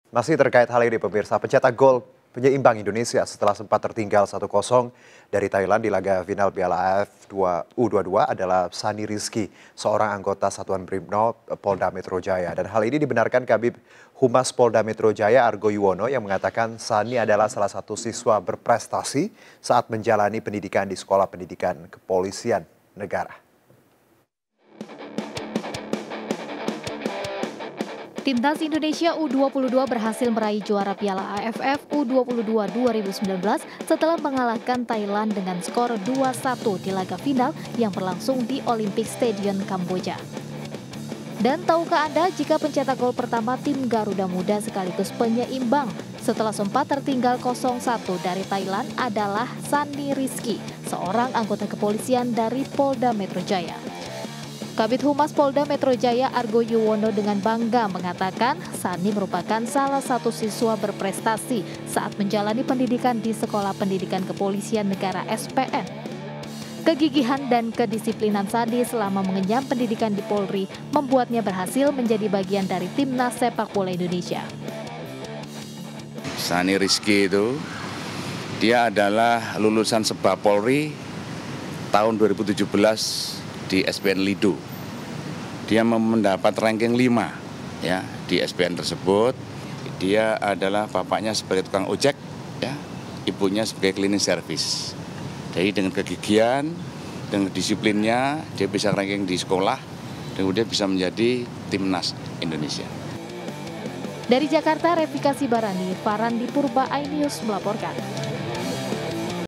Masih terkait hal ini pemirsa, pencetak gol penyeimbang Indonesia setelah sempat tertinggal 1-0 dari Thailand di laga final Piala AFF U22 adalah Sani Rizky, seorang anggota Satuan Brimob Polda Metro Jaya. Dan hal ini dibenarkan Kabid Humas Polda Metro Jaya Argo Yuwono yang mengatakan Sani adalah salah satu siswa berprestasi saat menjalani pendidikan di Sekolah Pendidikan Kepolisian Negara. Timnas Indonesia U22 berhasil meraih juara Piala AFF U22 2019 setelah mengalahkan Thailand dengan skor 2-1 di laga final yang berlangsung di Olympic Stadium Kamboja. Dan tahukah Anda jika pencetak gol pertama tim Garuda Muda sekaligus penyeimbang setelah sempat tertinggal 0-1 dari Thailand adalah Sani Rizky, seorang anggota kepolisian dari Polda Metro Jaya. Kabid Humas Polda Metro Jaya Argo Yuwono dengan bangga mengatakan Sani merupakan salah satu siswa berprestasi saat menjalani pendidikan di Sekolah Pendidikan Kepolisian Negara SPN. Kegigihan dan kedisiplinan Sani selama mengenyam pendidikan di Polri membuatnya berhasil menjadi bagian dari timnas sepak bola Indonesia. Sani Rizky itu, dia adalah lulusan Seba Polri tahun 2017 di SPN Lido. Dia mendapat ranking 5 ya di SPN tersebut. Dia adalah bapaknya sebagai tukang ojek ya, ibunya sebagai cleaning service. Jadi dengan kegigihan, dengan disiplinnya dia bisa ranking di sekolah dan kemudian bisa menjadi timnas Indonesia. Dari Jakarta, Revika Sibarani, Farandi Purba, iNews melaporkan.